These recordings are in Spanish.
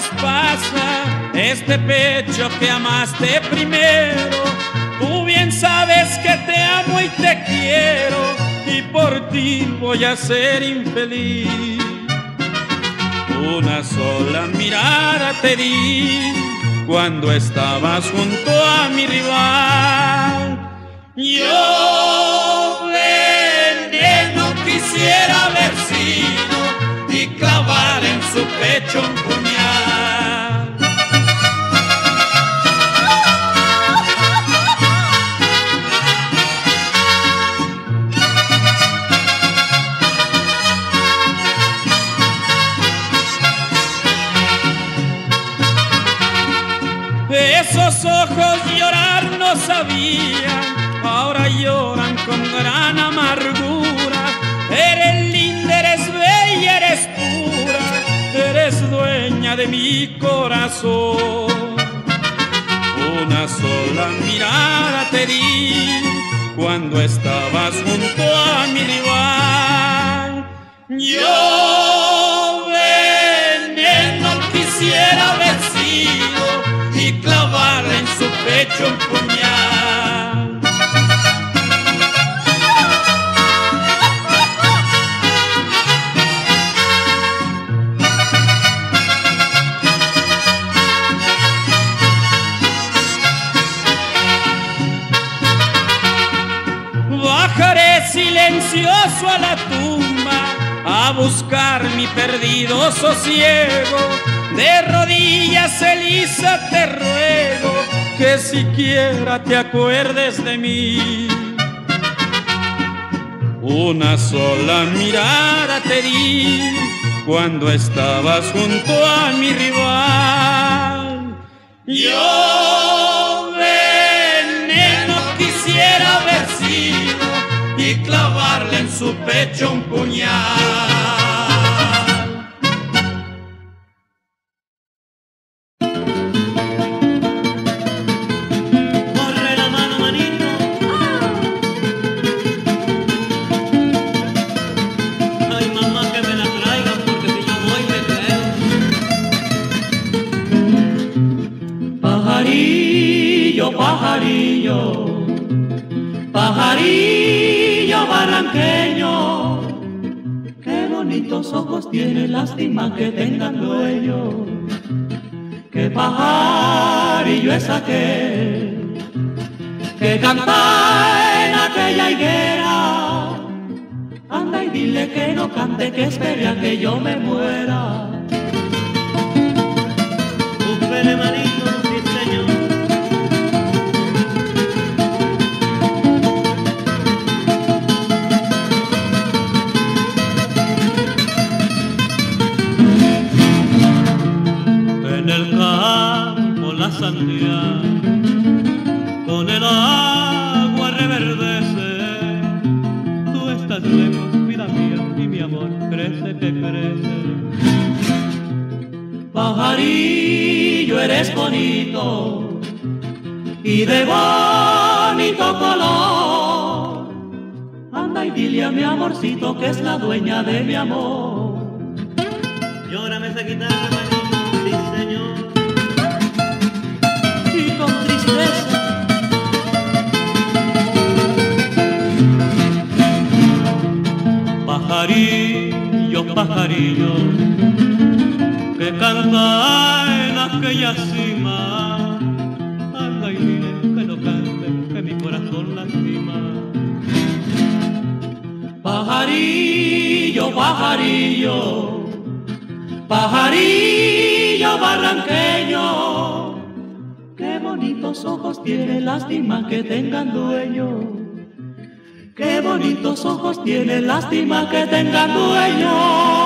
traspasa este pecho que amaste primero. Tú bien sabes que te amo y te quiero, y por ti voy a ser infeliz. Una sola mirada te di cuando estabas junto a mi rival. Yo veneno quisiera haber sido y clavar en su pecho un puñal. Esos ojos llorar no sabían, ahora lloran con gran amargura. Eres linda, eres bella, eres pura, eres dueña de mi corazón. Una sola mirada te di cuando estabas junto a mi rival. Yo veneno quisiera haber sido y clavarle en su pecho un puñal. Bajaré silencioso a la tumba a buscar mi perdido sosiego. De rodillas, Elisa, te ruego que siquiera te acuerdes de mí. Una sola mirada te di cuando estabas junto a mi rival. Yo veneno quisiera haber sido y clavarle en su pecho un puñal. Pajarillo, pajarillo barranqueño, qué bonitos ojos tiene, lástima que tengan dueño. Qué pajarillo es aquel que canta en aquella higuera. Anda y dile que no cante, que espere a que yo me muera. Sandía, con el agua reverdece. Tú estás lejos, vida mía, y mi amor crece que crece. Pajarillo, eres bonito y de bonito color. Anda y dile a mi amorcito que es la dueña de mi amor. Llórame esa guitarra, manito, sí señor. Pajarillo, pajarillo, que canta en aquella cima. Anda y dile que no cante, que mi corazón lastima. Pajarillo, pajarillo, pajarillo barranqueño, qué bonitos ojos tiene, lástima que tengan dueño. Qué bonitos ojos tiene, lástima que tengan dueño.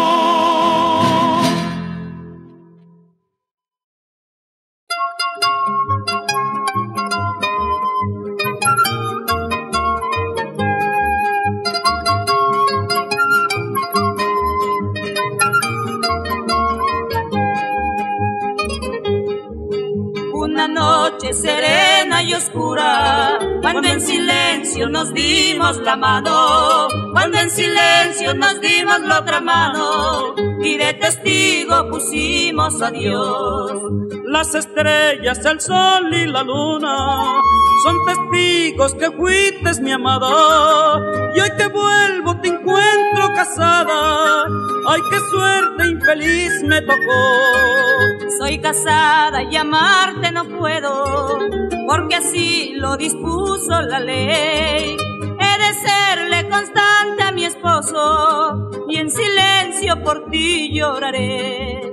Una noche serena y oscura, cuando en silencio nos dimos la mano, cuando en silencio nos dimos la otra mano, y de testigo pusimos a Dios. Las estrellas, el sol y la luna son testigos que fuiste mi amada, y hoy que vuelvo te encuentro casada. Ay, qué suerte infeliz me tocó. Soy casada y amarte no puedo, porque así lo dispuso la ley. He de serle constante a mi esposo, y en silencio por ti lloraré.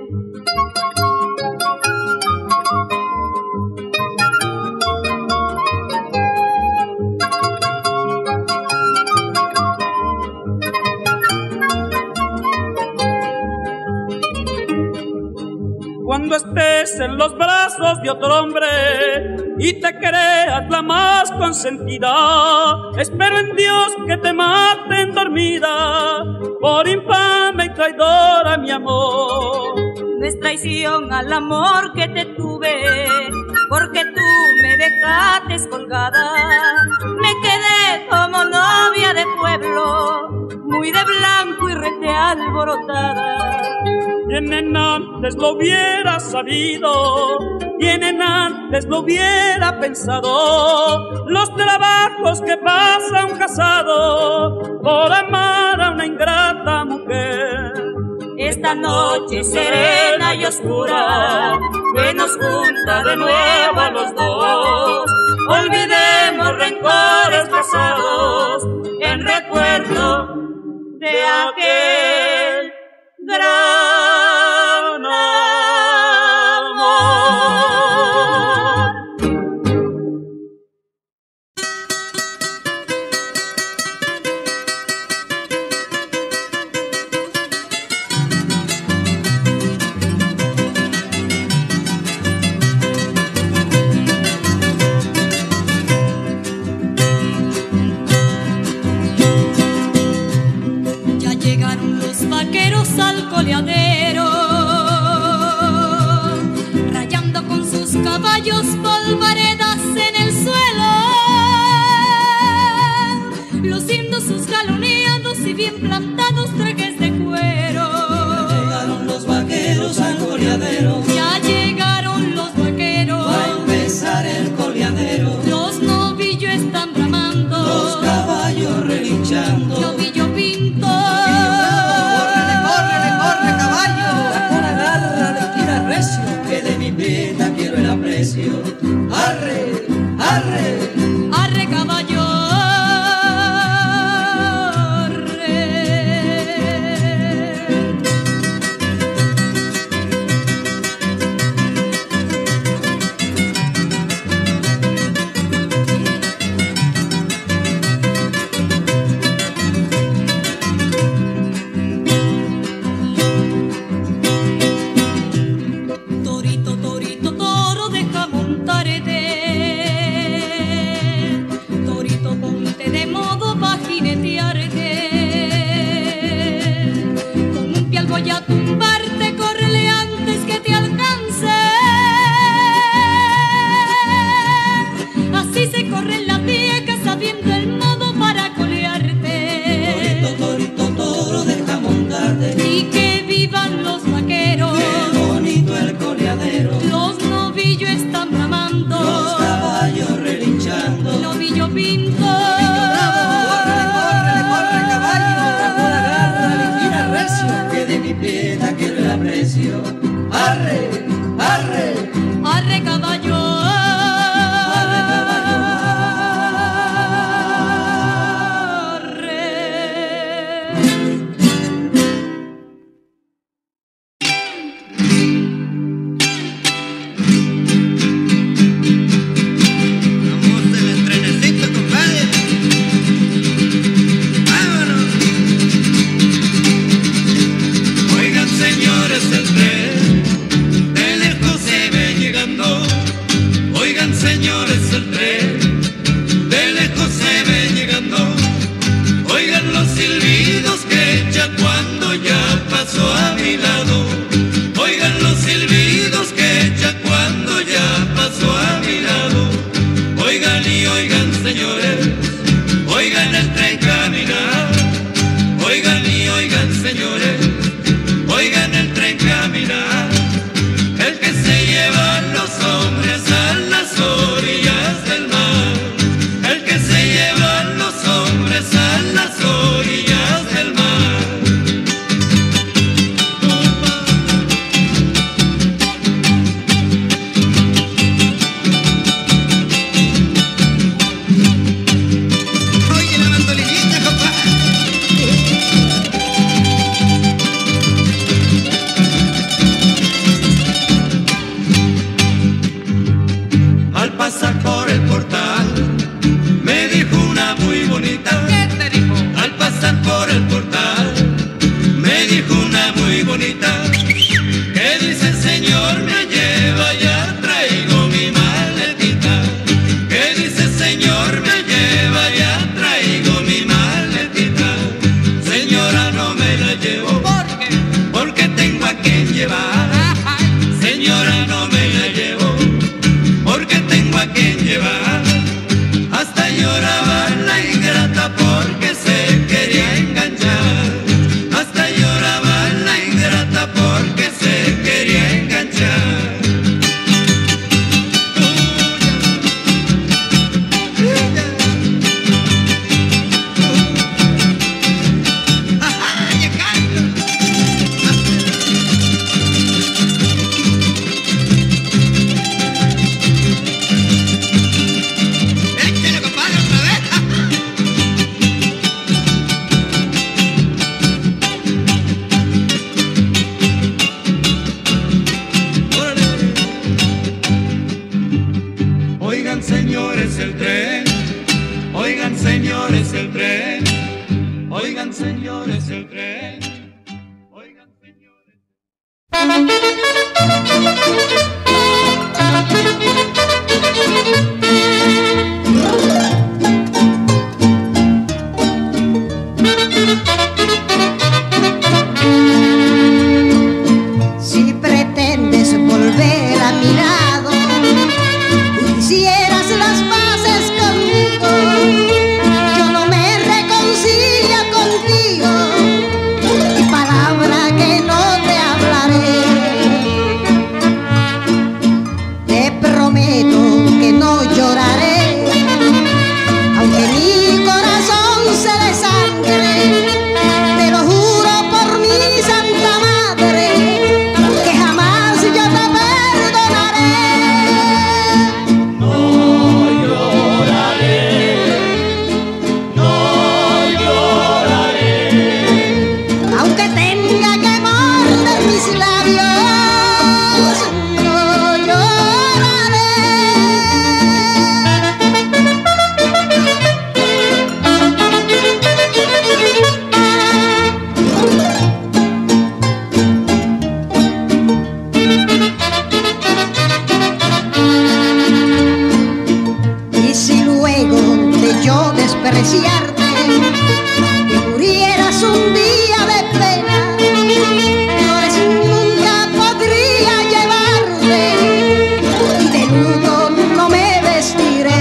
Cuando estés en los brazos de otro hombre y te creas la más consentida, espero en Dios que te maten dormida por infame y traidora mi amor. No es traición al amor que te tuve, porque tú me dejaste colgada. Me quedé como novia de pueblo, muy de blanco y rete alborotada. Quien antes lo hubiera sabido, quien antes lo hubiera pensado, los trabajos que pasa un casado por amar a una ingrata mujer. Esta noche serena y oscura que nos junta de nuevo a los dos, olvidemos rencores pasados en recuerdo de aquel gran amor. Ya llegaron los vaqueros al coleadero, rayando con sus caballos polvaredas en el suelo, luciendo sus galoneados y bien plantados trajes de cuero. Ya llegaron los vaqueros al coleadero, Ya llegaron los vaqueros, va a empezar el coleadero. los novillos están bramando, Los caballos relinchando. novillo pinto. ¡Corre, caballo! La cola agarra, le tira recio, que de mi pena quiero el aprecio. ¡Arre, arre! Arre caballo, arre. Torito, torito, toro, deja montarte. Torito, ponte de modo pa' jinetearte. Con un pie al voy a tumbarte, córrele antes que te alcance. Así se corren las viejas sabiendo el modo para colearte. Torito, torito, toro, deja montarte. Y que vivan los vaqueros. Qué bonito el coleadero. Los novillos están bramando, Los caballos relinchando. novillo pinto. Corre, caballo. La cola agarra, le tira recio, que de mi pena quiero el aprecio. ¡Arre, arre! Arre caballo, Arre, caballo. arre. Vamos en el trenecito, compadre. ¡Vámonos! Oigan, señores, el tren de lejos se ve llegando. bonita, que dice Señor me lleva, ya traigo mi maletita, que dice Señor me lleva, ya traigo mi maletita. Señora, no me la llevo, porque tengo a quien llevar. Señora, no me la llevo, porque tengo a quien llevar. Hasta lloraba la ingrata porque se quería enganchar. Hasta lloraba la ingrata porque se quería enganchar. Oigan señores el tren, oigan señores el tren, oigan señores el tren, oigan señores. Si pretendes volver a mi lado, hicieras las paces conmigo, yo no me reconcilio contigo, y palabra que no te hablaré. Te prometo que no lloraré, aunque mi corazón se desangre. Te lo juro por mi santa madre, que jamás yo te perdonaré. Aunque tenga que morder mis labios, no lloraré. Y si luego de yo despreciarte, que murieras un día de pena, flores nunca podría llevarte, y de luto no me vestiré.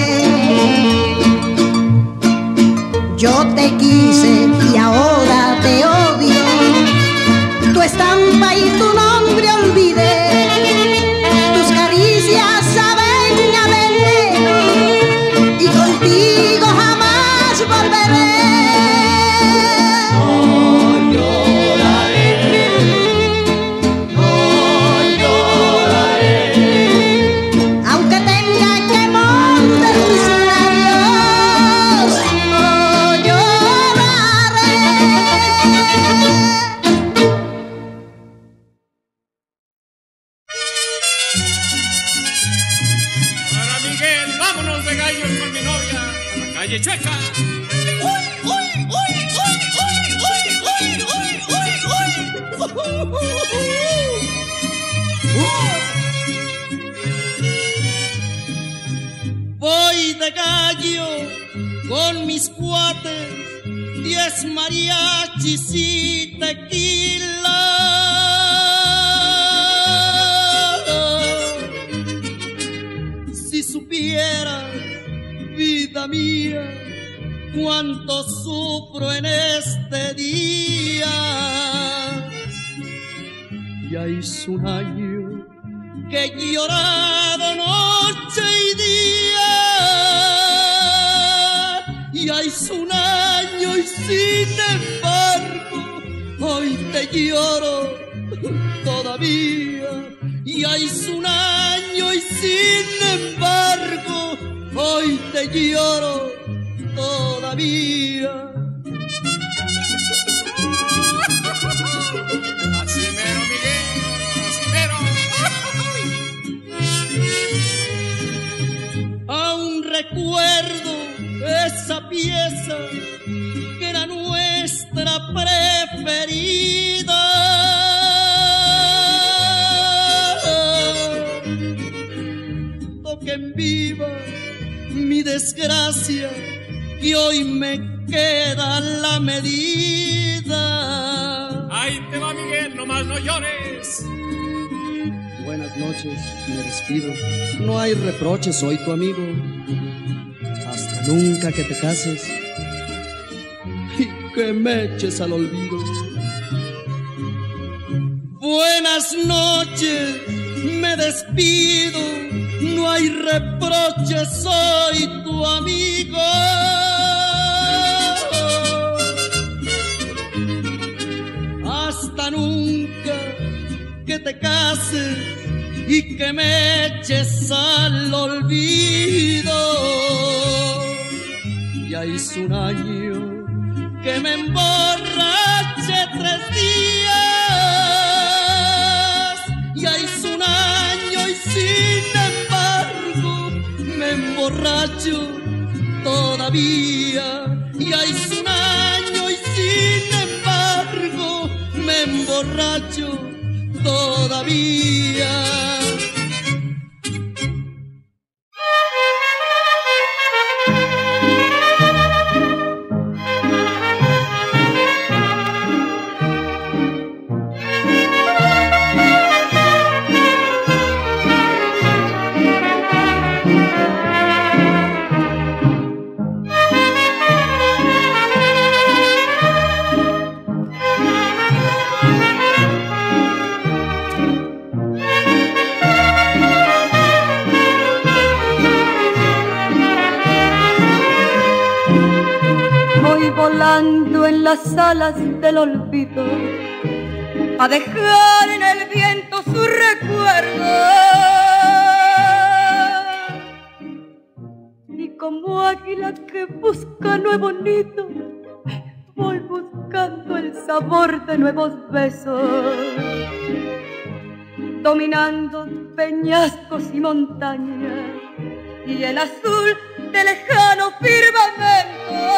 Yo te quise y ahora te odio, tu estampa y tu nombre olvidé, tus caricias saben a veneno, y contigo jamás volveré. Aunque tenga que morder mis labios, no lloraré. Para Miguel, vámonos de gallos con mi novia a la calle Chueca. Voy de gallo con mis cuates, 10 mariachis y tequila. Si supieras, vida mía, cuánto sufro en este día. Ya hizo un año que he llorado noche y día. Ya hizo un año y sin embargo hoy te lloro todavía. Ya hizo un año y sin embargo hoy te lloro todavía. Así mero, Miguel, así mero. Aún recuerdo esa pieza que era nuestra preferida. desgracia que hoy me queda la medida. Ahí te va, Miguel, nomás no llores. Buenas noches, me despido. No hay reproches, soy tu amigo. Hasta nunca que te cases y que me eches al olvido. Buenas noches, me despido. No hay reproches, soy tu amigo. Hasta nunca que te cases y que me eches al olvido. Ya hizo un año que me emborraché 3 días. Ya hizo un año y sin embargo me emborracho todavía. Ya hizo un año y sin embargo me emborracho todavía. Volando en las alas del olvido, a dejar en el viento su recuerdo. Y como águila que busca nuevo nido, voy buscando el sabor de nuevos besos, dominando peñascos y montañas y el azul de lejano firmamento,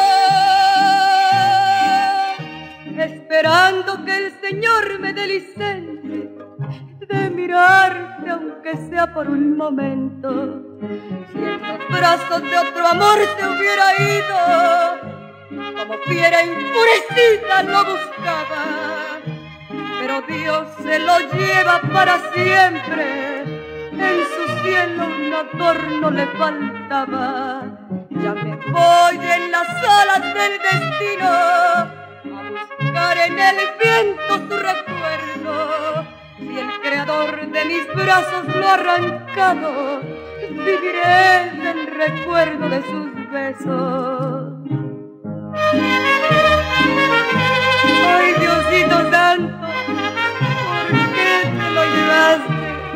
esperando que el Señor me dé licencia de mirarte aunque sea por un momento. Si en los brazos de otro amor te hubiera ido, como fiera enfurecida lo buscaba, pero Dios se lo lleva para siempre. En su cielo un adorno le faltaba. Ya me voy en las alas del destino a buscar en el viento su recuerdo. Si el creador de mis brazos lo ha arrancado, viviré del recuerdo de sus besos. Ay, Diosito santo, ¿por qué te lo llevaste?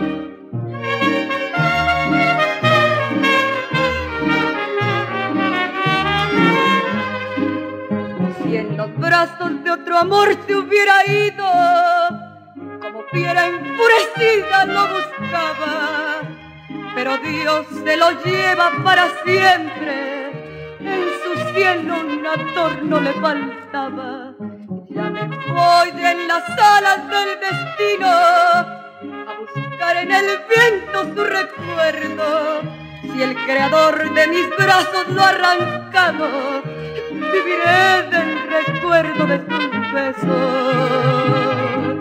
Si en los brazos de otro amor te hubiera ido, como fiera enfurecida lo buscaba, pero Dios se lo lleva para siempre. En su cielo un adorno le faltaba. Ya me voy de las alas del destino a buscar en el viento su recuerdo. Si el creador de mis brazos lo ha arrancado, viviré del recuerdo de tus besos.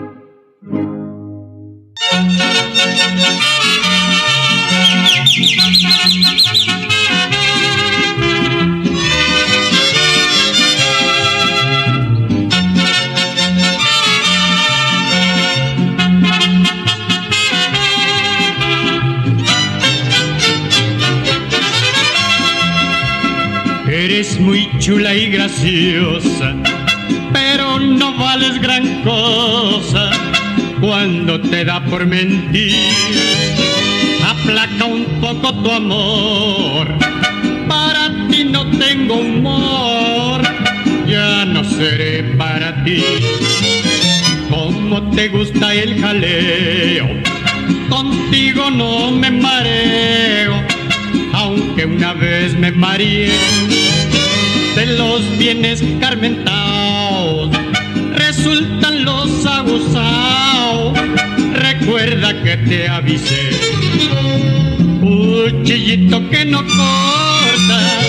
Eres muy chula y graciosa, pero no vales gran cosa cuando te da por mentir. Aplaca un poco tu amor, para ti no tengo humor, ya no seré para ti. Como te gusta el jaleo, contigo no me mareo, aunque una vez me mareé de los bienes carmentados, resultan los abusados. Recuerda que te avisé, cuchillito que no corta,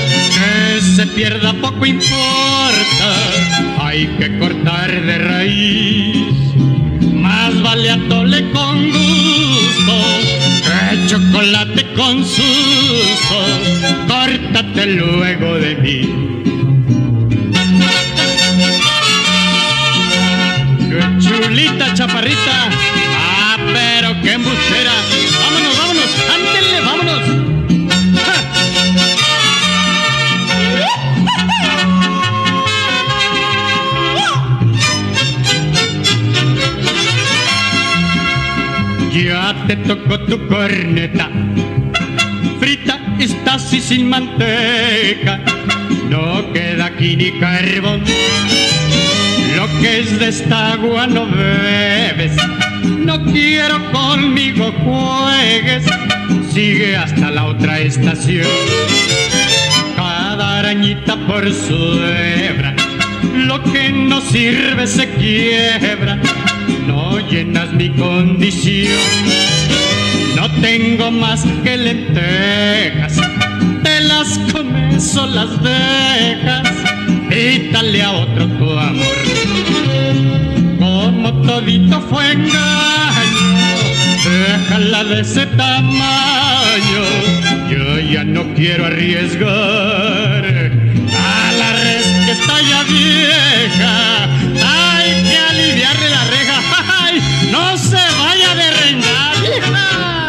se pierda poco importa, hay que cortar de raíz. Más vale atole con gusto que chocolate con susto. Córtate luego de mí. ¡Qué chulita, chaparrita! ¡Ah, pero qué embustera! ¡Vámonos, vámonos! ¡Ándenle, vámonos! ¡Ja! Ya te tocó tu corneta, frita estás y sin manteca, no queda aquí ni carbón. Lo que es de esta agua no bebes, no quiero conmigo juegues, sigue hasta la otra estación. Cada arañita por su hebra, lo que no sirve se quiebra, no llenas mi condición. No tengo más que lentejas, te las comes o las dejas, quítale a otro tu amor. Como todito fue engaño, déjala de ese tamaño. Yo ya no quiero arriesgar a la res que está ya vieja. Hay que aliviarle la reja. ¡Ay! No se vaya a derrengar, vieja.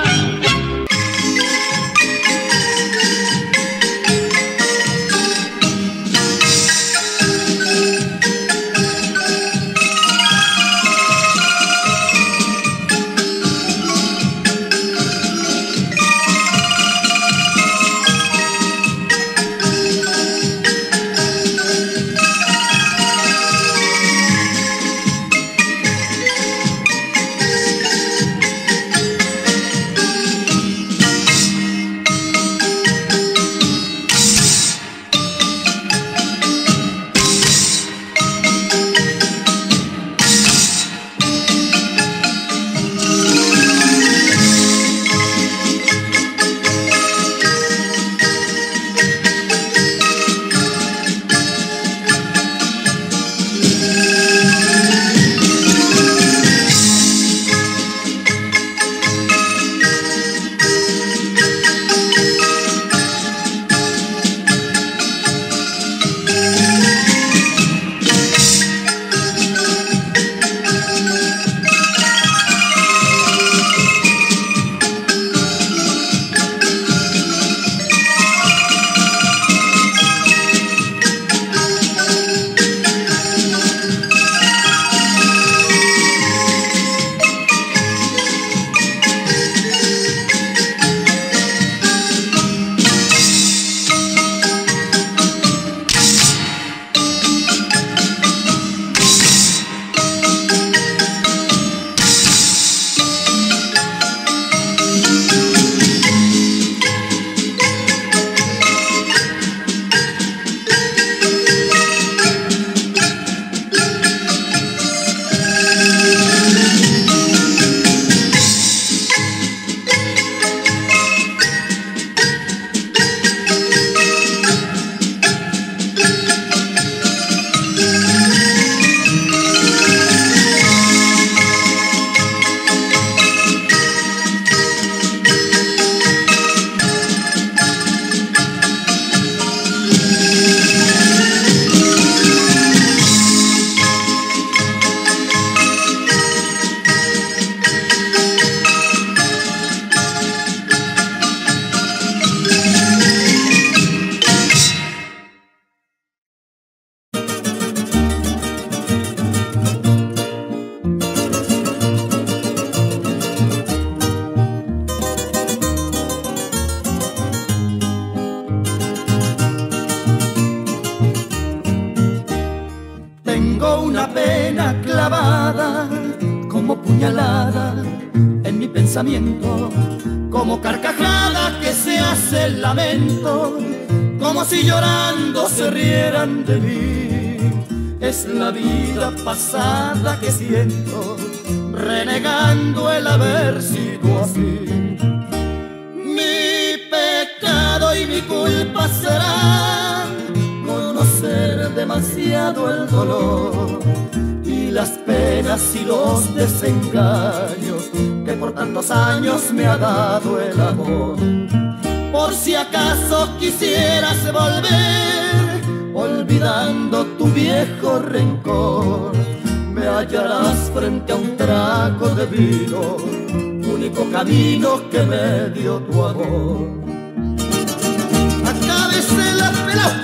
Como carcajada que se hace el lamento, como si llorando se rieran de mí. Es la vida pasada que siento, renegando el haber sido así. Mi pecado y mi culpa serán demasiado el dolor y las penas y los desengaños que por tantos años me ha dado el amor. Por si acaso quisieras volver, olvidando tu viejo rencor, me hallarás frente a un trago de vino, único camino que me dio tu amor. Acábese la pelota.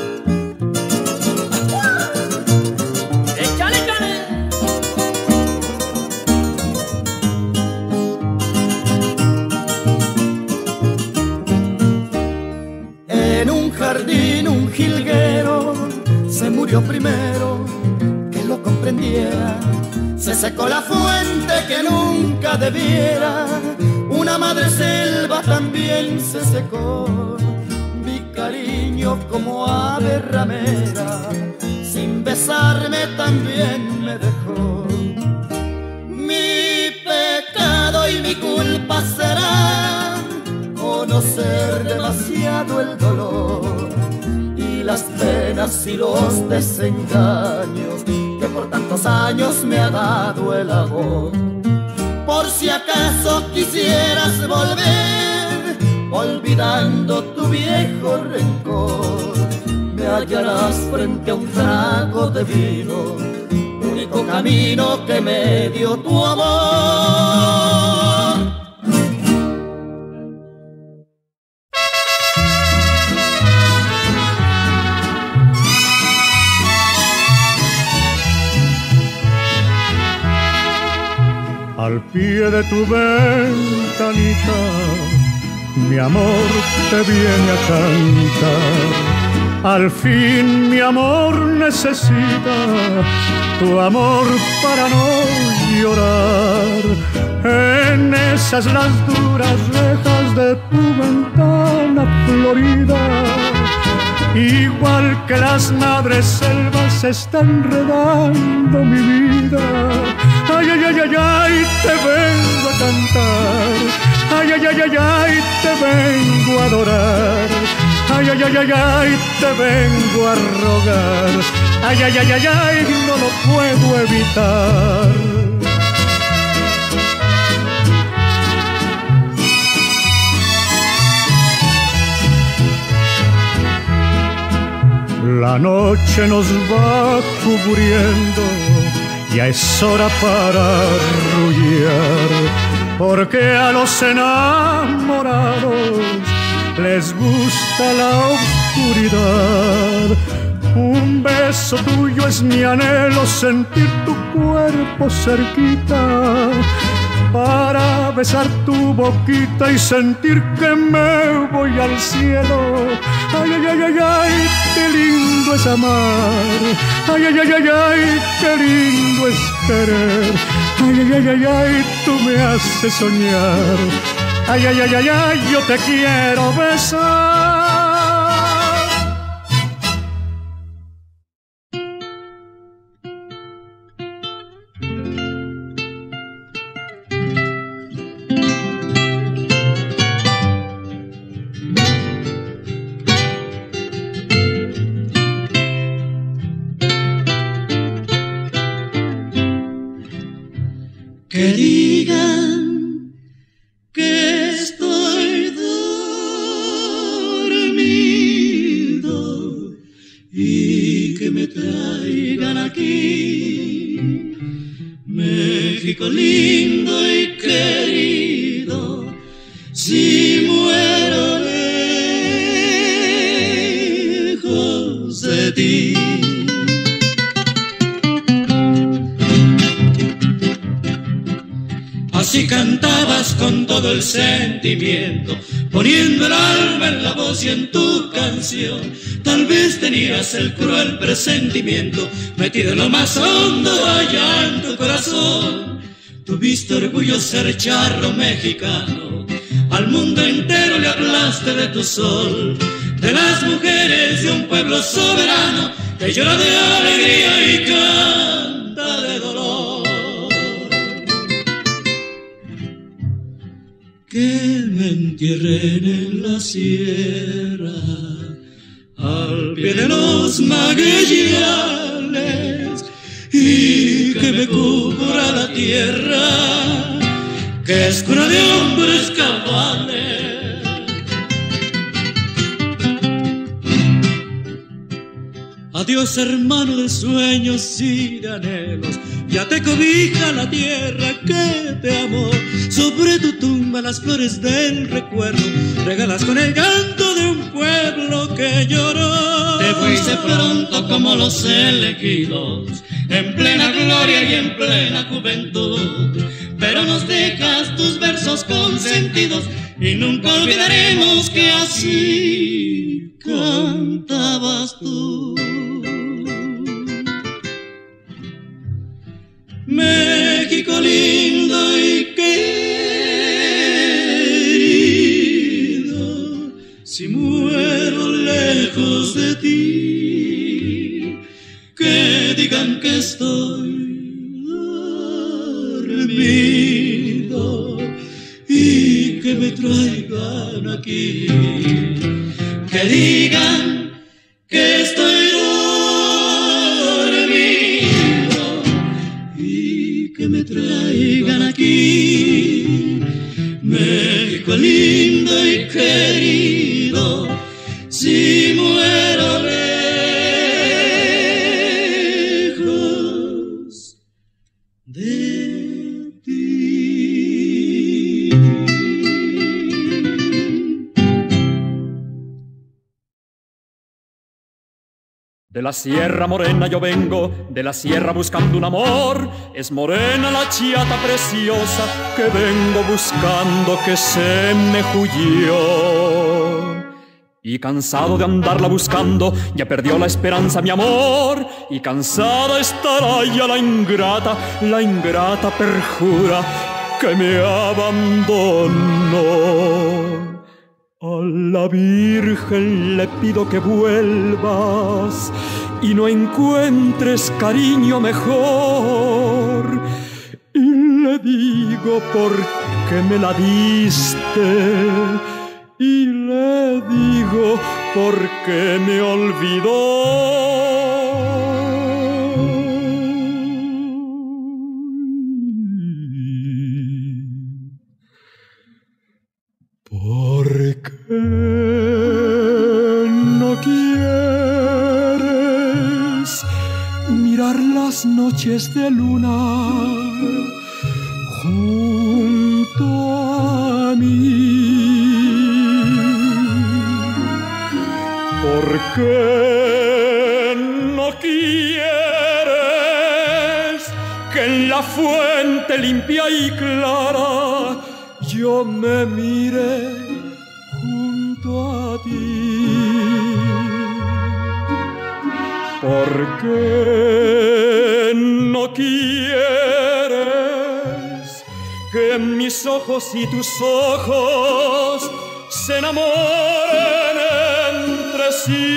Un jilguero se murió primero que lo comprendiera. Se secó la fuente que nunca debiera. Una madre selva también se secó. Mi cariño como ave ramera, sin besarme también me dejó. Mi pecado y mi culpa será conocer demasiado el dolor y las penas y los desengaños que por tantos años me ha dado el amor. Por si acaso quisieras volver, olvidando tu viejo rencor, me hallarás frente a un trago de vino, único camino que me dio tu amor. Al pie de tu ventanita, mi amor te viene a cantar. Al fin mi amor necesita tu amor para no llorar. En esas las duras rejas de tu ventana florida, igual que las madres selvas se está enredando mi vida. Ay, ay, ay, ay, ay, te vengo a cantar. Ay, ay, ay, ay, ay, te vengo a adorar. Ay, ay, ay, ay, ay, te vengo a rogar. Ay, ay, ay, ay, ay, no lo puedo evitar. La noche nos va cubriendo, ya es hora para arrullar, porque a los enamorados les gusta la oscuridad. Un beso tuyo es mi anhelo, sentir tu cuerpo cerquita, para besar tu boquita y sentir que me voy al cielo. Ay, ay, ay, ay, ay, qué lindo es amar. Ay, ay, ay, ay, ay, qué lindo es querer. Ay, ay, ay, ay, ay, tú me haces soñar. Ay, ay, ay, ay, ay, yo te quiero besar. Que digan que estoy dormido y que me traigan aquí, México lindo y querido, si muero lejos de ti. Así cantabas con todo el sentimiento, poniendo el alma en la voz y en tu canción. Tal vez tenías el cruel presentimiento metido en lo más hondo allá en tu corazón. Tuviste orgullo ser charro mexicano, al mundo entero le hablaste de tu sol, de las mujeres de un pueblo soberano que llora de alegría y canta de dolor. Que me entierren en la sierra, al pie de los Magallanes, tierra, que es cuna de hombres cabales. Adiós, hermano de sueños y de anhelos, ya te cobija la tierra que te amó. Sobre tu tumba las flores del recuerdo regalas con el llanto de un pueblo que lloró. Te fuiste pronto como los elegidos, en plena gloria y en plena juventud, pero nos dejas tus versos consentidos y nunca olvidaremos que así cantabas tú. México lindo y querido, si muero lejos de ti, que digan que estoy dormido y que me traigan aquí, que digan que estoy dormido y que me traigan aquí. México lindo y querido, si muero lejos de ti. De la Sierra Morena yo vengo, de la sierra buscando un amor. Es morena la chiata preciosa que vengo buscando, que se me huyó. Y cansado de andarla buscando, ya perdió la esperanza mi amor. Y cansada estará ya la ingrata perjura que me abandonó. A la Virgen le pido que vuelvas y no encuentres cariño mejor. Y le digo por qué me la diste, y le digo por qué me olvidó. ¿Por qué no quieres mirar las noches de luna junto a mí? ¿Por qué no quieres que en la fuente limpia y clara yo me mire junto a ti? ¿Por qué no quieres que mis ojos y tus ojos se enamoren entre sí?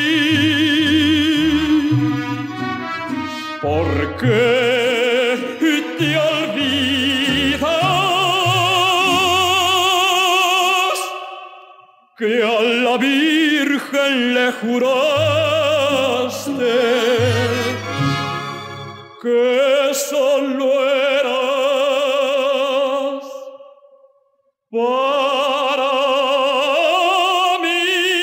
¿Por qué te olvidas que a la Virgen le juraste que solo eras para mí?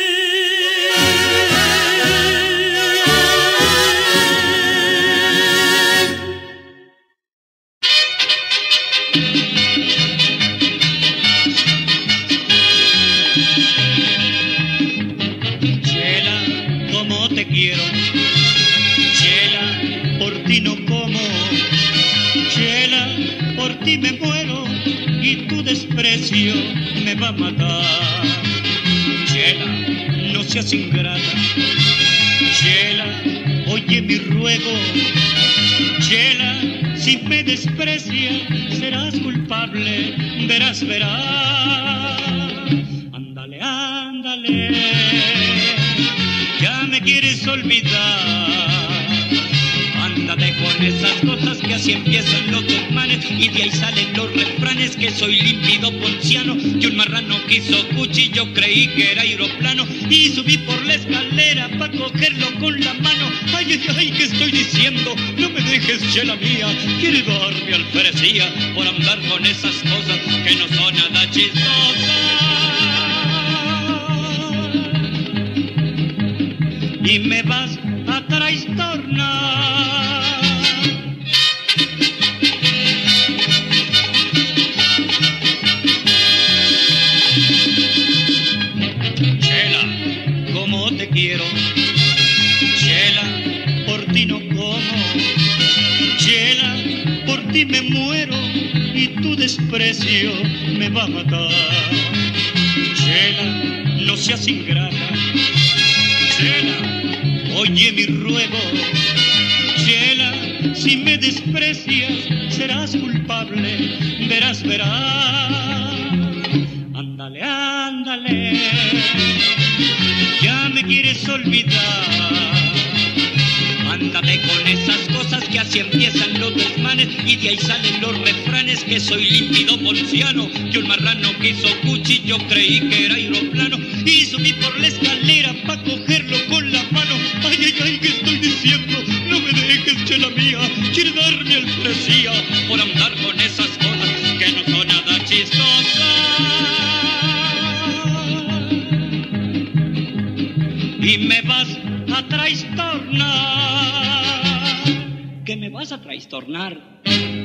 Te quiero, Chela, por ti no como, Chela, por ti me muero y tu desprecio me va a matar. Chela, no seas ingrata, Chela, oye mi ruego, Chela, si me desprecias serás culpable, verás, ándale, ándale. Ya me quieres olvidar, ándate con esas cosas que así empiezan los desmanes y de ahí salen los refranes, que soy límpido ponciano, que un marrano quiso cuchi, yo creí que era aeroplano y subí por la escalera pa' cogerlo con la mano. Ay, ay, ay, ¿qué estoy diciendo? No me dejes, chela mía, quiere darme alferecía por andar con esas cosas que no son nada chistosas. Y me vas a trastornar. Chela, ¿cómo te quiero? Chela, por ti no como. Chela, por ti me muero y tu desprecio me va a matar. Chela, no seas ingrata. Chela, oye mi ruego. Chela, si me desprecias serás culpable, verás, verás. Ándale, ándale, ya me quieres olvidar. Ándate con esas cosas que así empiezan los desmanes y de ahí salen los refranes, que soy límpido ponciano, que un marrano quiso cuchi, yo creí que era aeroplano y subí por la escalera pa' cogerlo con la mano. Ay, ay, ay, ¿qué estoy diciendo? No me dejes, chela mía, quiere darme alferecía por andar con esas cosas que no son nada chistosas. Y me vas a trastornar, que me vas a trastornar.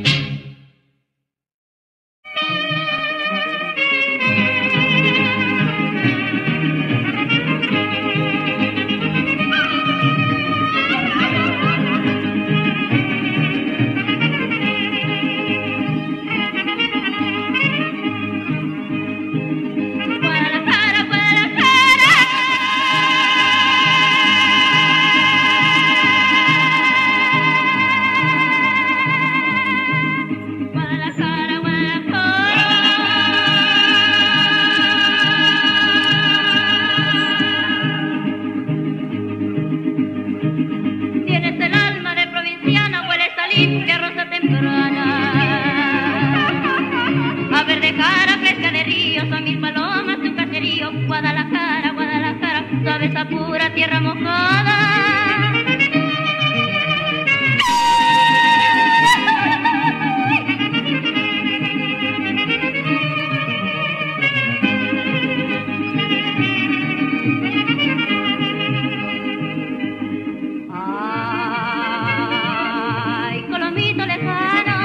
Guadalajara, Guadalajara, suave esa pura tierra mojada. Ay, Colomito lejano.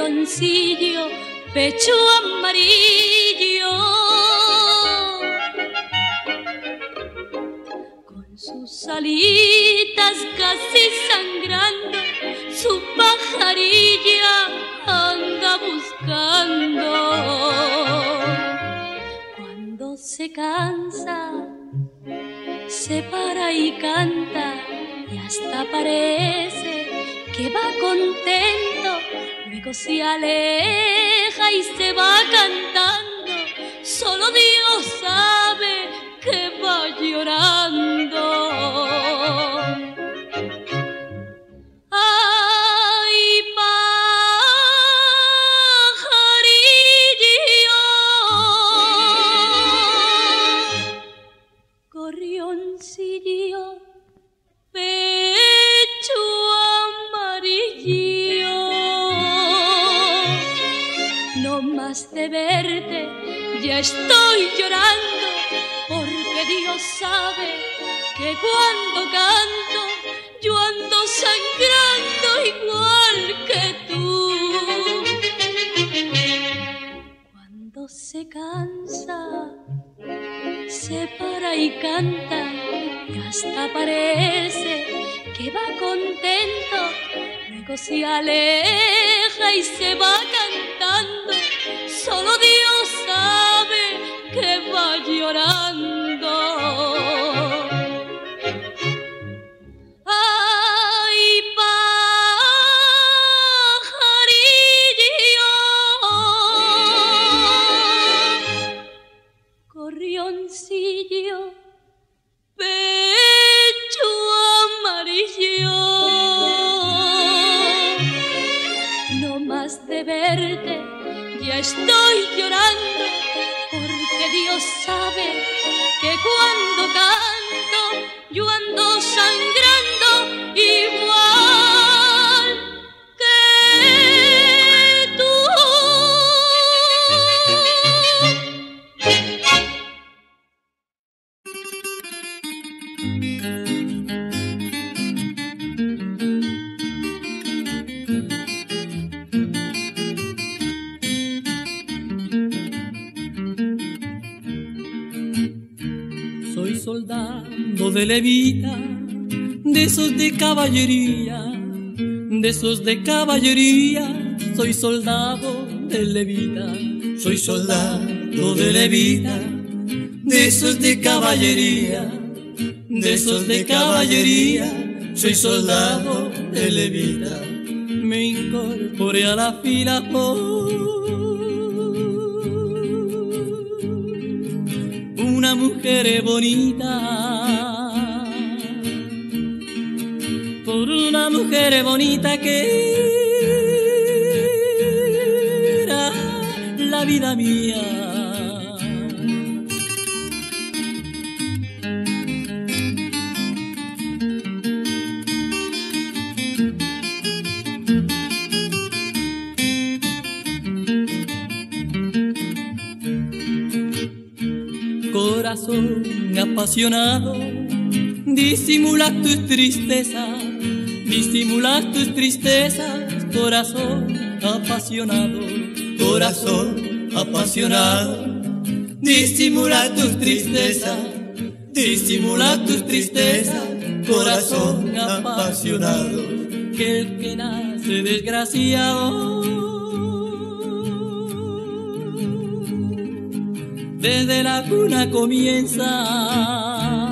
gorrioncillo, pecho amarillo, con sus alitas casi sangrando, su pajarilla anda buscando. Cuando se cansa, se para y canta, y hasta parece que va contento. Luego se aleja y se va cantando, solo Dios sabe que va llorando. Ay, pajarillo, gorrioncillo, pecho amarillo, no más de verte ya estoy llorando, porque Dios sabe que cuando canto yo ando sangrando igual que tú. Cuando se cansa, se para y canta, y hasta parece que va contento. Luego se aleja y se va cantando, solo Dios sabe que va llorando. Ay, pajarillo, gorrioncillo, pecho amarillo, no más de verte ya estoy llorando, porque Dios sabe que cuando canto yo ando sangrando igual que tú. Soy soldado de levita, de esos de caballería, de esos de caballería. Soy soldado de levita, soy soldado de levita, de esos de caballería, de esos de caballería. Soy soldado de levita, me incorporé a la fila por una mujer bonita, por una mujer bonita que era la vida mía. Corazón apasionado, disimulas tus tristezas, disimulas tus tristezas. Corazón apasionado, corazón apasionado, disimulas tus tristezas, disimulas tus tristezas. Corazón apasionado, que el que nace desgraciado desde la cuna comienza,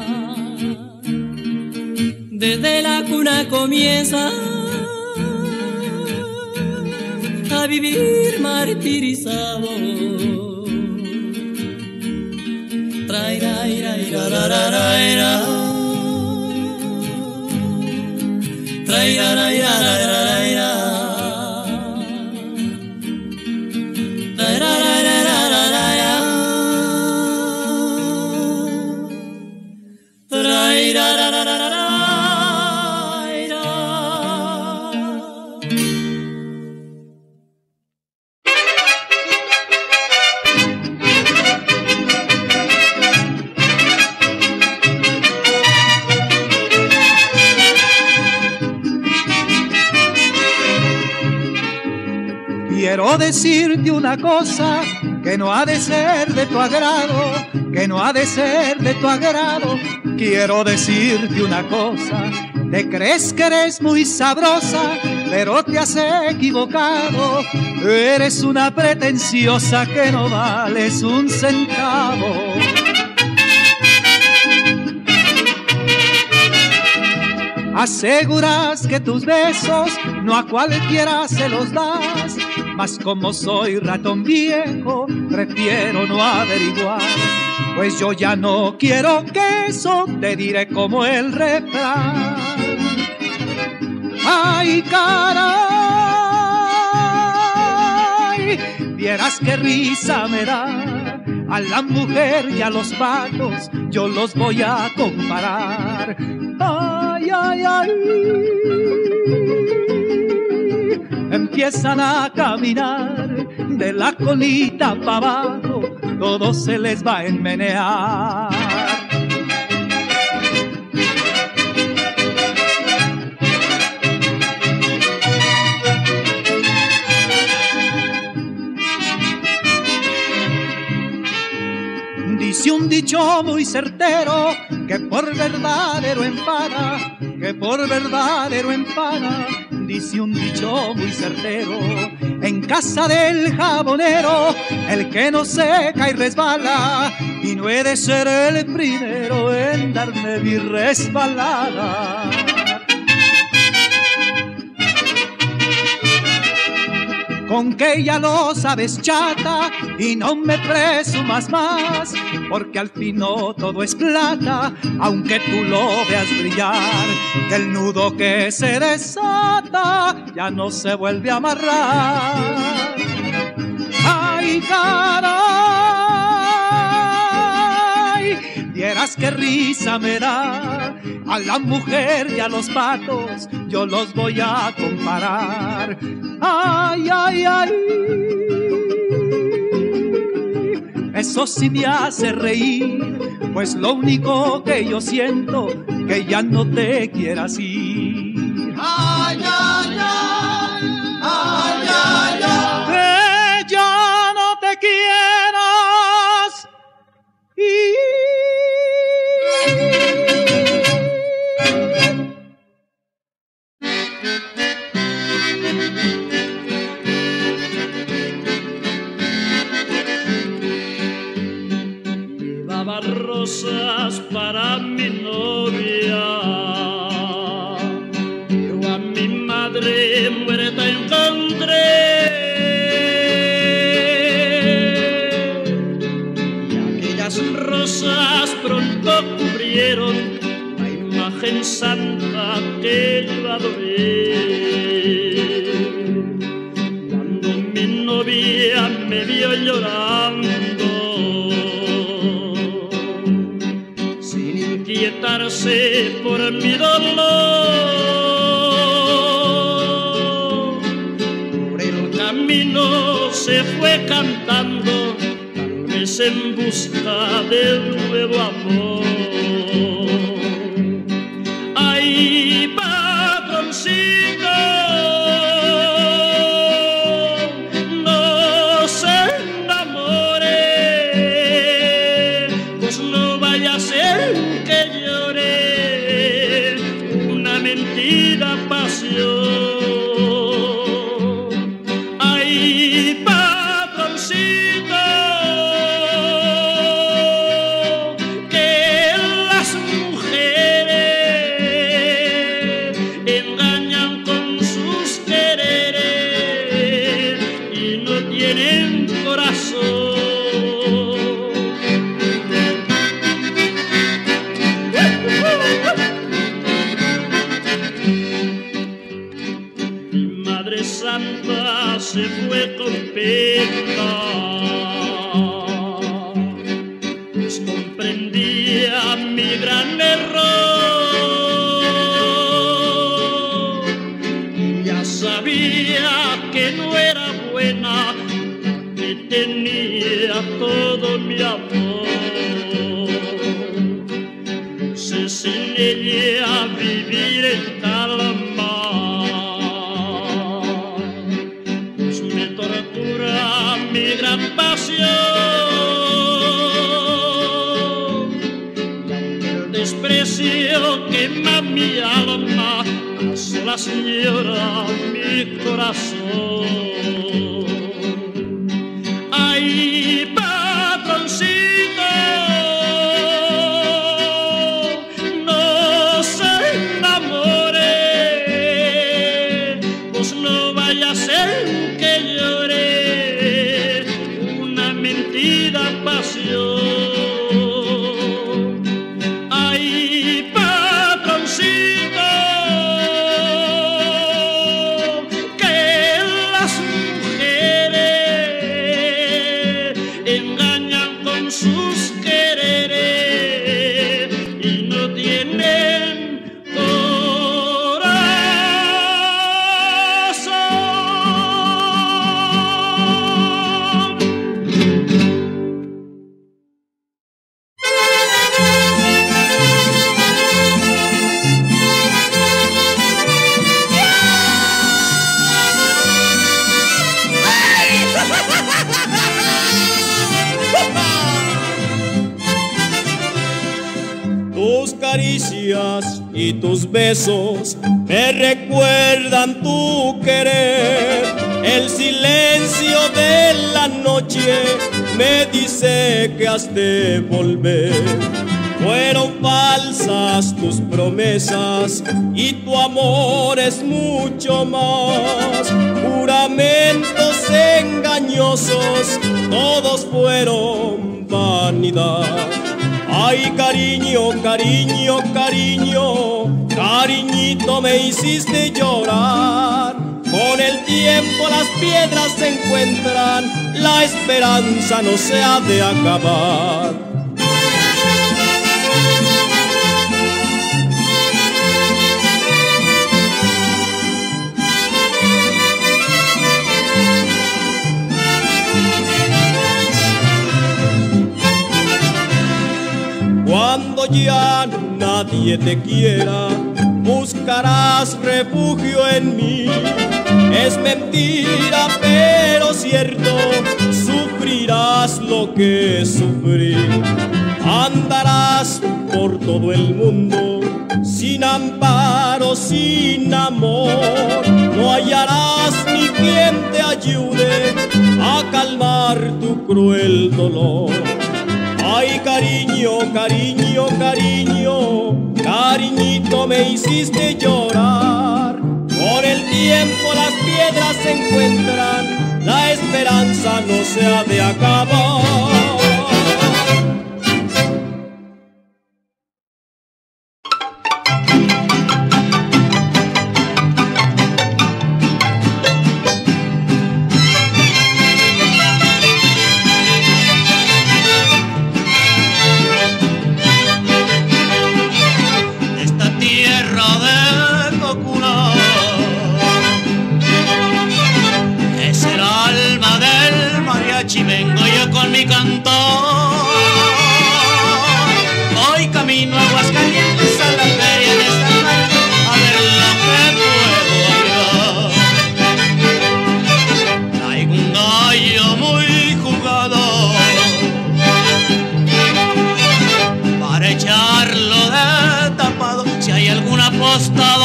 desde la cuna comienza a vivir martirizado. Traira, ira, ira, ra, ra, ra, ira. Traira, ra, ira, ra, ra, ra, ira. Traira, ra, ra, ra, ra, ra, ra. Traira, ra, ra, ra, ra, ra. Quiero decirte una cosa que no ha de ser de tu agrado, que no ha de ser de tu agrado. Quiero decirte una cosa, te crees que eres muy sabrosa, pero te has equivocado. Eres una pretenciosa que no vales un centavo. Aseguras que tus besos no a cualquiera se los das, mas como soy ratón viejo, prefiero no averiguar. Pues yo ya no quiero queso, te diré como el refrán. ¡Ay, caray! Vieras qué risa me da. A la mujer y a los patos yo los voy a comparar. ¡Ay, ay, ay! Empiezan a caminar de la colita para abajo, todo se les va a enmenear. Dice un dicho muy certero que por verdadero empana, que por verdadero empana. Dice un dicho muy certero, en casa del jabonero, el que no seca y resbala, y no he de ser el primero en darme mi resbalada. Con que ya lo sabes, chata, y no me presumas más, porque al fin no todo es plata, aunque tú lo veas brillar, que el nudo que se desata ya no se vuelve a amarrar. ¡Ay, caray! Vieras qué risa me da. A la mujer y a los patos yo los voy a comparar. ¡Ay, ay, ay! Eso sí me hace reír, pues lo único que yo siento, que ya no te quieras ir. ¡Ay, ay, ay! ¡Ay, ay, ay! Que ya no te quieras ir. Rosas para mi novia, yo a mi madre muerta encontré, y aquellas rosas pronto cubrieron la imagen santa que yo adoré. Cuando mi novia me vio llorando, inquietarse por mi dolor, por el camino se fue cantando, tal vez en busca del nuevo amor. Ay, patroncito, no se enamore, pues no vaya a ser que llore una mentira pasión. Ay, patroncito, que las mujeres engañan con sus quereres y no tienen corazón. Santa se fue con pena, pues comprendía mi gran error. Ya sabía que no era buena, que tenía todo mi amor. No sé sin ella vivir en tal mar. pasión. Y aunque el desprecio quema mi alma, a solas llora mi corazón. Ay, patroncito, no se enamore, pues no vaya a ser que llore una mentira pasión. Ay, patroncito, que las mujeres engañan con sus quereres y no tienen corazón. Tus caricias y tus besos me recuerdan tu querer. El silencio de la noche me dice que has de volver. Fueron falsas tus promesas y tu amor es mucho más. Juramentos engañosos, todos fueron vanidad. Ay, cariño, cariño, cariño, cariñito, me hiciste llorar. Con el tiempo las piedras se encuentran, la esperanza no se ha de acabar. Cuando ya nadie te quiera, buscarás refugio en mí. Es mentira, pero cierto, sufrirás lo que sufrí. Andarás por todo el mundo, sin amparo, sin amor. No hallarás ni quien te ayude a calmar tu cruel dolor. Ay, cariño, cariño, cariño, cariñito, me hiciste llorar. Con el tiempo las piedras se encuentran, la esperanza no se ha de acabar. Vengo yo con mi cantor, voy camino a Aguascalientes a la feria de San Marcos a ver lo que puedo hallar. Traigo un gallo muy jugado para echarlo de tapado si hay algún apostador,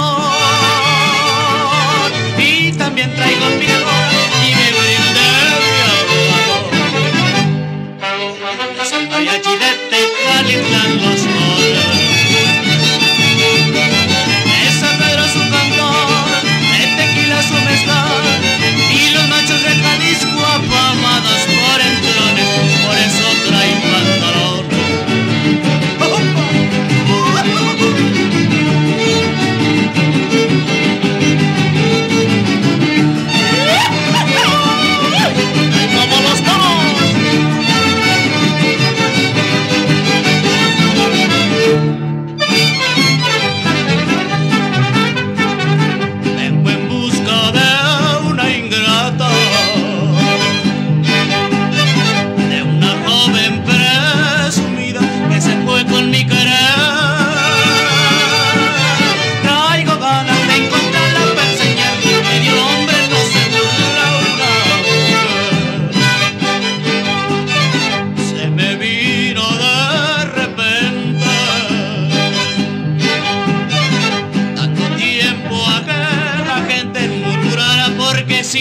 y también traigo mi amor y me brindé.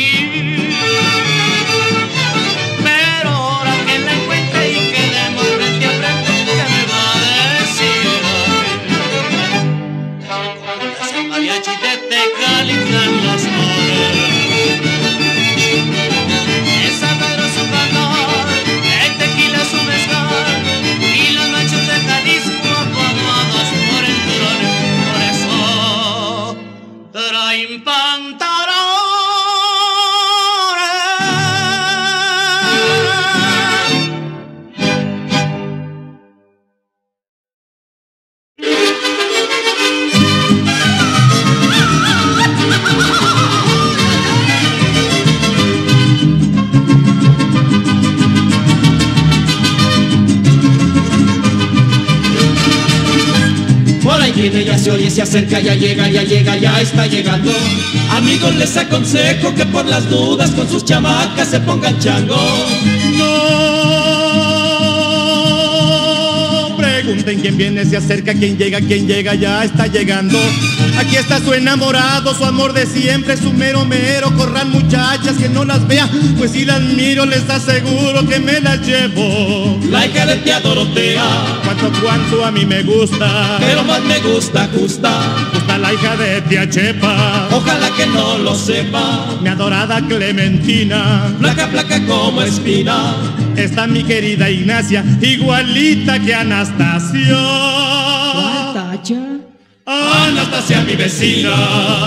Pero ahora que la encuentre y quedemos frente a frente, ¿qué me va a decir? Ese mariachi de Tecali dan los moros. Es sabroso su calor, el tequila es su mezcal y los machos de Jalisco aguados por el turón. Por eso traen pantalones. Por ahí viene, ya se oye, se acerca, ya llega, ya está llegando. Amigos, les aconsejo que por las dudas con sus chamacas se pongan chango. No pregunten quién viene, se acerca, quién llega, ya está llegando. Aquí está su enamorado, su amor de siempre, su mero mero. Corran muchachas que no las vea, pues si las miro les aseguro que me las llevo. La hija de tía Dorotea, cuánto a mí me gusta, pero más me gusta Justa la hija de tía Chepa. Ojalá que no lo sepa mi adorada Clementina, placa como espina. Está mi querida Ignacia, igualita que Anastasia. ¿Cuál tacha? Anastasia, mi vecina.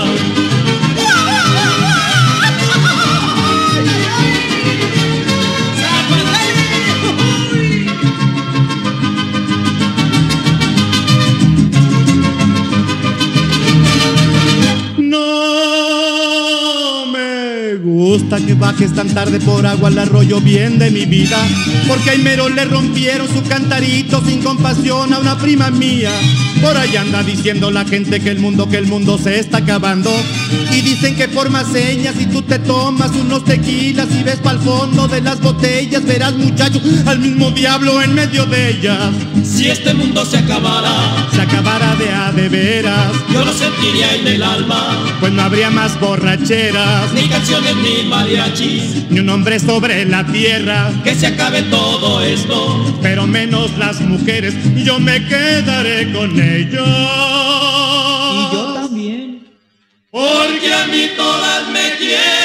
Gusta que bajes tan tarde por agua al arroyo bien de mi vida, porque ahí mero le rompieron su cantarito sin compasión a una prima mía. Por ahí anda diciendo la gente que el mundo se está acabando, y dicen que por más señas si tú te tomas unos tequilas y ves pa'l fondo de las botellas, verás muchacho al mismo diablo en medio de ellas. Si este mundo se acabara de a de veras, yo lo sentiría en el alma, pues no habría más borracheras, ni canciones ni mariachis, ni un hombre sobre la tierra. Que se acabe todo esto, pero menos las mujeres, yo me quedaré con ellos. Y yo también, porque a mí todas me quieren.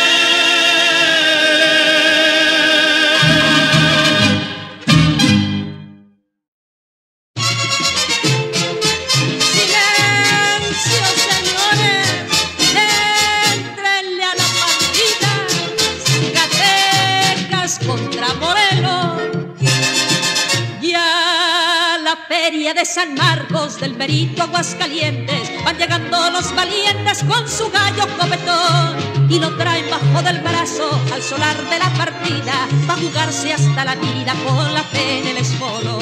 De San Marcos, del Merito, Aguascalientes, van llegando los valientes con su gallo copetón y lo traen bajo del brazo al solar de la partida, pa' jugarse hasta la vida con la fe en el espolón.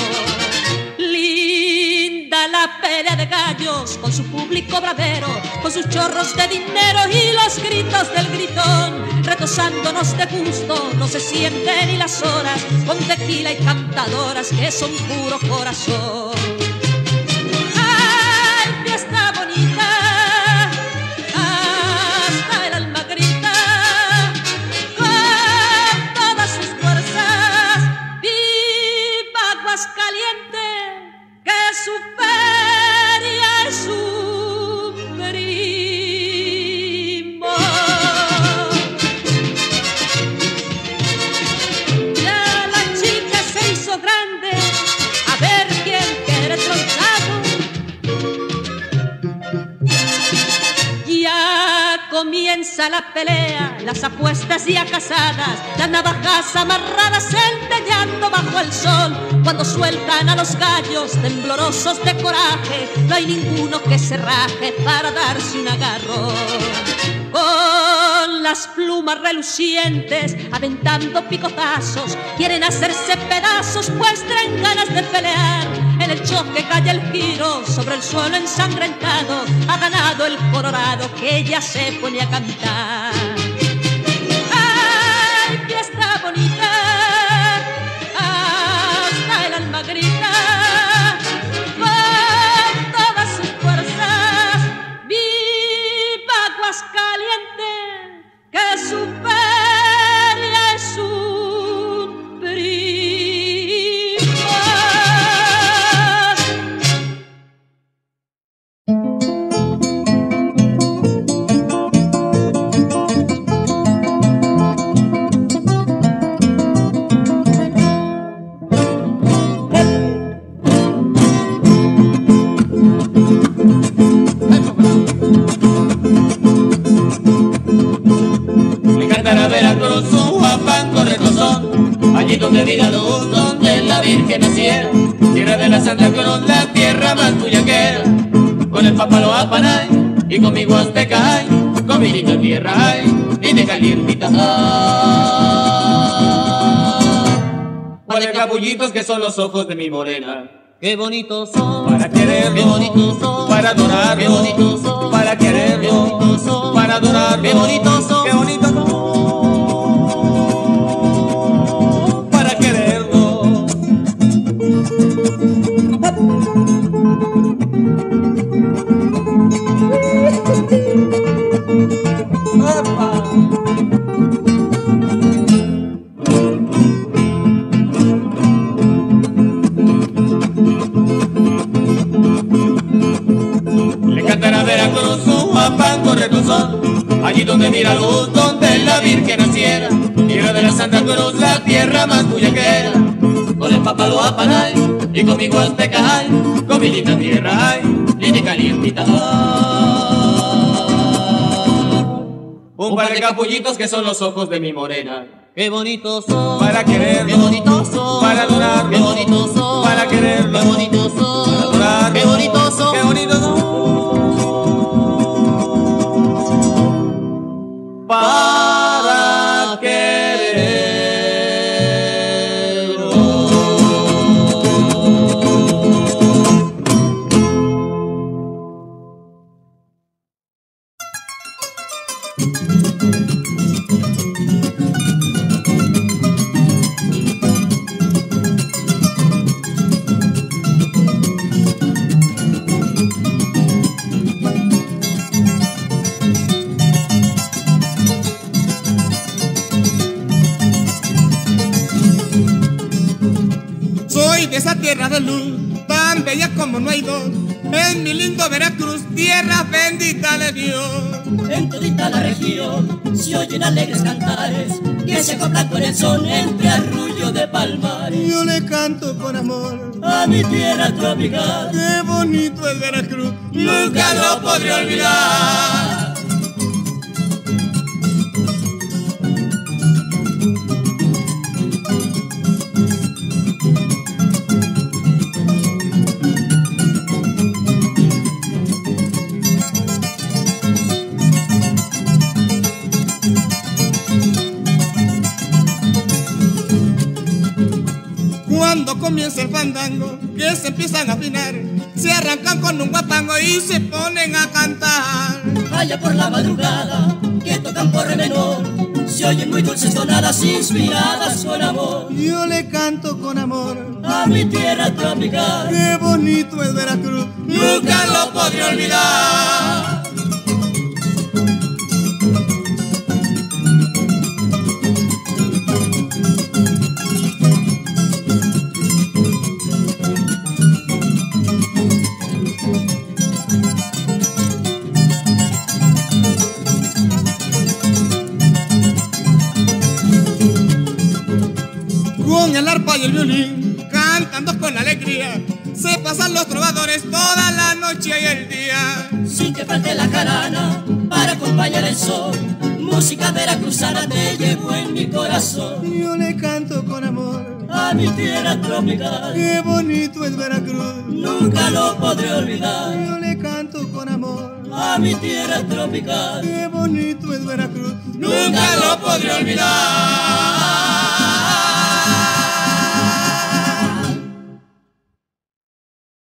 Linda la pelea de gallos con su público bravero, con sus chorros de dinero y los gritos del gritón, retosándonos de gusto, no se sienten ni las horas, con tequila y cantadoras que son puro corazón. ¡Ay, fiesta bonita! Hasta el alma grita, con todas sus fuerzas, ¡viva Aguascalientes! Que su feria es un primo. Ya la chica se hizo grande, a ver quién quiere tronchado. Ya comienza la pelea, las apuestas ya casadas, las navajas amarradas centelleando bajo el sol. Cuando sueltan a los gallos temblorosos de coraje, no hay ninguno que se raje para darse un agarrón. Con las plumas relucientes, aventando picotazos, quieren hacerse pedazos, pues traen ganas de pelear. En el choque cae el giro sobre el suelo ensangrentado, ha ganado el colorado que ya se pone a cantar. ¡Ay, fiesta bonita! Hasta el alma grita, con todas sus fuerzas, ¡viva Aguascalientes! Que su Veracruz, Huapango, Retozón, allí donde vi la luz, donde la Virgen naciera, tierra de la Santa Cruz, la tierra más tuyaquera, con el Papaloapanay y con mi Huasteca ay, con mi linda tierra ay, y de calientita Vale capullitos que son los ojos de mi morena. Qué bonitos son, para quererlo, qué bonitos son, para adorarlo, qué bonitos son, para quererlo, qué bonitos son, para adorarlo, qué bonitos son, qué bonitos son, para quererlo. Veracruz, Huapango, Retozón, allí donde mira luz, donde la Virgen naciera, tierra de la Santa Cruz, la tierra más tuyaquera, con el Papaloapanay y con mi Huasteca ay, con mi linda tierra ay, linda y calientita un par de capullitos que son los ojos de mi morena. Qué bonitos son, para quererlo, qué bonitos son, para adorarlo, qué bonitos son, para quererlo, qué bonitos son, para adorarlo, qué bonitos son, qué bonitos son. Para quererlo. De esa tierra de luz, tan bella como no hay dos, en mi lindo Veracruz, tierra bendita de Dios. En todita la región se oyen alegres cantares que se acoplan con el son entre arrullo de palmares. Yo le canto con amor a mi tierra tropical. Qué bonito es Veracruz, nunca lo podré olvidar. Cuando comienza el fandango, que se empiezan a afinar, se arrancan con un guapango y se ponen a cantar. Allá por la madrugada, que tocan por re menor, se oyen muy dulces tonadas inspiradas con amor. Yo le canto con amor a mi tierra tropical. Qué bonito es Veracruz, nunca lo podré olvidar. Con el arpa y el violín, cantando con alegría, se pasan los trovadores toda la noche y el día. Sin que falte la jarana para acompañar el sol, música veracruzana te llevo en mi corazón. Yo le canto con amor a mi tierra tropical. Qué bonito es Veracruz, nunca lo podré olvidar. Yo le canto con amor a mi tierra tropical. Qué bonito es Veracruz, nunca lo podré olvidar.